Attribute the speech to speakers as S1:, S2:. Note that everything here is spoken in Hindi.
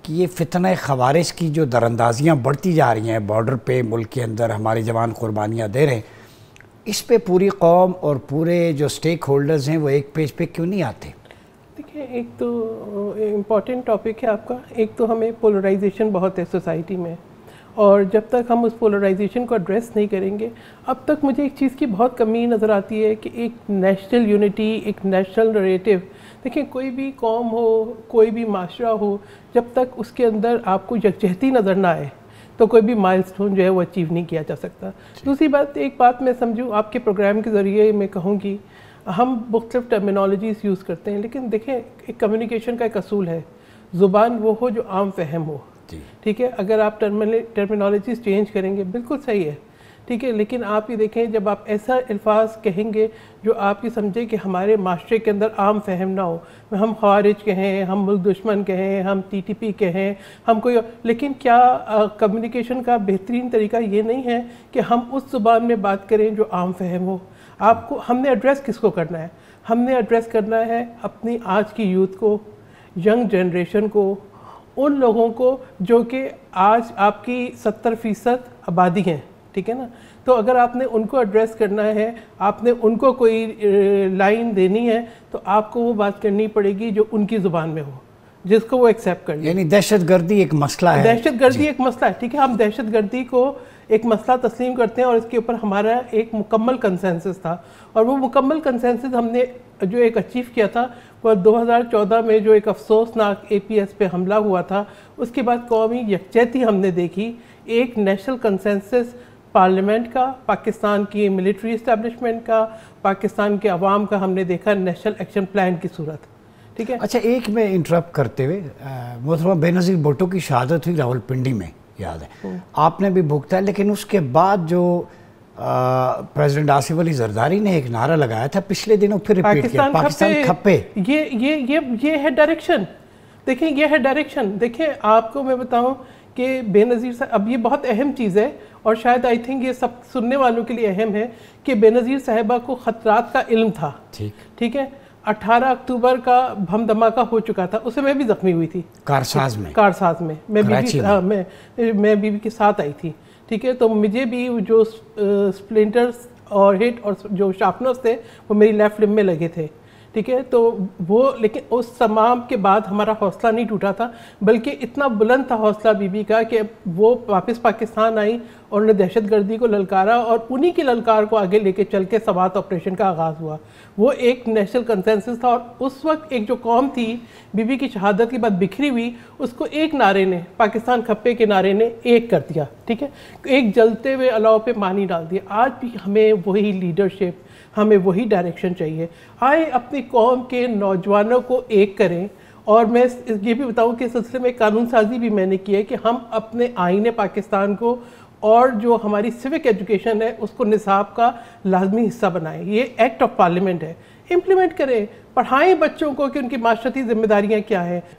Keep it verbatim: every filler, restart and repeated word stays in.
S1: कि ये फितना ख़वारिज की जो दरअंदाजियाँ बढ़ती जा रही हैं बॉर्डर पे, मुल्क के अंदर हमारे जवान कुर्बानियाँ दे रहे हैं, इस पे पूरी कौम और पूरे जो स्टेक होल्डर्स हैं वो एक पेज पे क्यों नहीं आते?
S2: देखिए, एक तो इम्पॉर्टेंट टॉपिक है आपका। एक तो हमें पोलराइजेशन बहुत है सोसाइटी में, और जब तक हम उस पोलराइजेशन को एड्रेस नहीं करेंगे, अब तक मुझे एक चीज़ की बहुत कमी नज़र आती है कि एक नेशनल यूनिटी, एक नेशनल नरेटिव। देखिए, कोई भी कौम हो, कोई भी माशरा हो, जब तक उसके अंदर आपको यकजहती नज़र ना आए तो कोई भी माइलस्टोन जो है वो अचीव नहीं किया जा सकता। दूसरी बात, एक बात मैं समझूँ आपके प्रोग्राम के ज़रिए मैं कहूँगी, हम मुख्तलिफ टर्मिनोलॉजीज़ यूज़ करते हैं, लेकिन देखें, एक कम्युनिकेशन का एक असूल है, ज़ुबान वो हो जो आम फहम हो। ठीक है, अगर आप टर्मिनोलॉजीज़ चेंज करेंगे बिल्कुल सही है, ठीक है, लेकिन आप ये देखें, जब आप ऐसा अल्फाज कहेंगे जो आप ये समझे कि हमारे माशरे के अंदर आम फहम ना हो, हम ख़वारिज कहें, हम मुल्क दुश्मन कहें, हम टी टी पी कहें, हम कोई, लेकिन क्या कम्युनिकेशन का बेहतरीन तरीका ये नहीं है कि हम उस ज़ुबान में बात करें जो आम फहम हो? आपको, हमने एड्रेस किसको करना है? हमने एड्रेस करना है अपनी आज की यूथ को, यंग जनरेशन को, उन लोगों को जो कि आज आपकी सत्तर फ़ीसद आबादी हैं, ठीक है ना। तो अगर आपने उनको एड्रेस करना है, आपने उनको कोई लाइन देनी है, तो आपको वो बात करनी पड़ेगी जो उनकी ज़ुबान में हो, जिसको वो एक्सेप्ट कर ले।
S1: यानी दहशतगर्दी एक मसला है।
S2: दहशतगर्दी एक मसला है, ठीक है, हम दहशतगर्दी को एक मसला तस्लीम करते हैं और इसके ऊपर हमारा एक मुकम्मल कंसेंसस था, और वो मुकम्मल कंसेंसस हमने जो एक अचीव किया था वो दो हज़ार चौदह में जो एक अफसोसनाक ए पी एस पे हमला हुआ था, उसके बाद कौमी यकजहती हमने देखी, एक नेशनल कंसेंसस पार्लियामेंट का, पाकिस्तान की मिलिट्री इस्टेब्लिशमेंट का, पाकिस्तान के अवाम का, हमने देखा नेशनल एक्शन प्लान की सूरत। ठीक है।
S1: अच्छा, एक में इंटरप्ट करते हुए, मोहतरमा बेनज़ीर भुट्टो की शहादत हुई रावलपिंडी में, याद है, आपने भी भुगता है, लेकिन उसके बाद जो प्रेसिडेंट आसिफ अली जरदारी ने एक नारा लगाया था पिछले दिनों, फिर रिपीट किया, पाकिस्तान खप्पे।
S2: ये ये ये ये है डायरेक्शन। देखें, ये है डायरेक्शन। देखें, आपको मैं बताऊं कि बेनज़ीर साहब, अब ये बहुत अहम चीज़ है और शायद आई थिंक ये सब सुनने वालों के लिए अहम है कि बेनज़ीर साहिबा को ख़तरात का इल्म था। ठीक ठीक है। अठारह अक्टूबर का बम धमाका हो चुका था, उससे मैं भी ज़ख्मी हुई थी कारसाज में कारसाज में मैं बीबी हाँ, मैं मैं बीबी के साथ आई थी। ठीक है, तो मुझे भी जो स्प्लिंटर्स और हिट और जो शार्पनर्स थे वो मेरी लेफ्ट लिम्ब में लगे थे। ठीक है, तो वो, लेकिन उस तमाम के बाद हमारा हौसला नहीं टूटा था, बल्कि इतना बुलंद था हौसला बीबी का कि वो वापस पाकिस्तान आई और उन्होंने दहशतगर्दी को ललकारा, और उन्हीं की ललकार को आगे लेके चल के सवात ऑपरेशन का आगाज़ हुआ। वो एक नेशनल कंसेंसस था, और उस वक्त एक जो कौम थी बीबी की शहादत के बाद बिखरी हुई, उसको एक नारे ने, पाकिस्तान खप्पे के नारे ने एक कर दिया। ठीक है, एक जलते हुए अलाव पे पानी डाल दिया। आज भी हमें वही लीडरशिप, हमें वही डायरेक्शन चाहिए। आए अपनी कौम के नौजवानों को एक करें, और मैं ये भी बताऊं कि इस सिलसिले में कानून साजी भी मैंने की है कि हम अपने आईने पाकिस्तान को और जो हमारी सिविक एजुकेशन है उसको निसाब का लाजमी हिस्सा बनाएं। ये एक्ट ऑफ पार्लियामेंट है, इम्प्लीमेंट करें, पढ़ाएं बच्चों को कि उनकी माशरती जिम्मेदारियाँ क्या हैं।